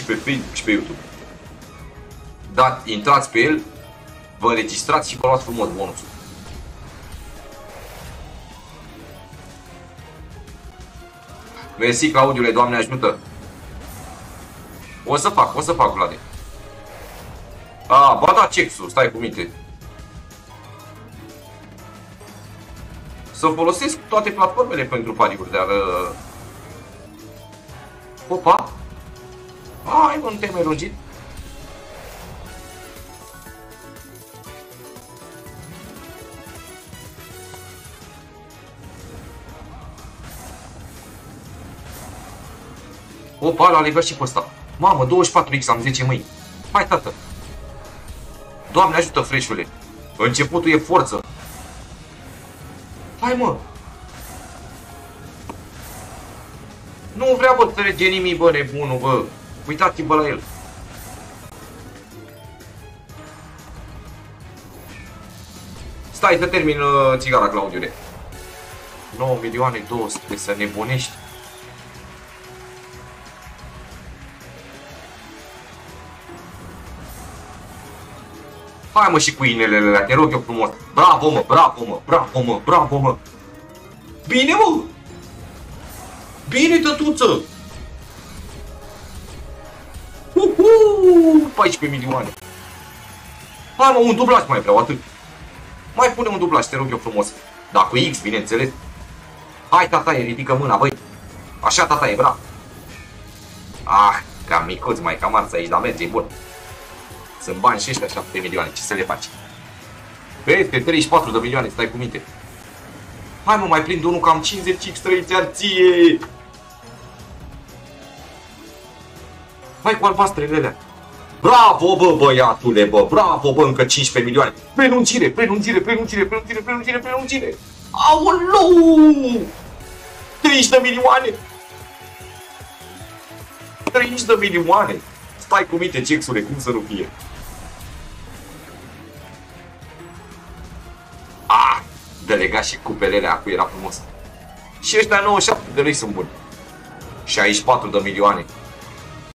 pe Facebook și pe YouTube. Da, intrați pe el, vă înregistrați și vă luați frumos bonusul. Mersi, Claudiule, Doamne ajută. O să fac, Vlade. Ba da, Cexul, stai cu minte. Să folosesc toate platformele pentru pariuri, dar... Opa! Hai, nu te-ai mai lungit. Opa, l-a legat și pe ăsta. Mamă, 24x am 10 mâini. Hai, tată. Doamne ajută, freșule. Începutul e forță. Hai, mă. Nu vrea, bă, trece nimic, bă, nebunul, bă. Uitați-vă la el. Stai să termin țigara, Claudiule. 9 milioane 200, să nebunești. Hai, mă, și cu inelele alea, te rog eu frumos. Bravo, mă, bravo, mă, bravo, mă, bravo, mă. Bine, mă. Bine, tătuță. 14 milioane. Hai, mă, un dublaj mai vreau, atât. Mai pune un dublaj, te rog eu frumos. Da, cu X, bineînțeles. Hai, tataie, ridică mâna, băi. Așa, tataie, bravo. Ah, cam micuț, mai cam arță aici, dar merge, e bun. Sunt bani și ăștia 7 milioane, ce să le faci? Peste 34 de milioane, stai cu minte. Hai, mă, mai prind unul cam 50x trăiți arție. Hai cu albastrele alea. Bravo, bă, băiatule, bă, bravo, bă, încă 15 milioane. Prelungire, prelungire, prelungire, prelungire, prelungire, prelungire. Aoleu! 30 de milioane. 30 de milioane. Stai cu minte, Cexule, cum să nu fie? Delegat și cupelele acu era frumos. Și ăștia 97 de lei sunt buni. 64 de milioane.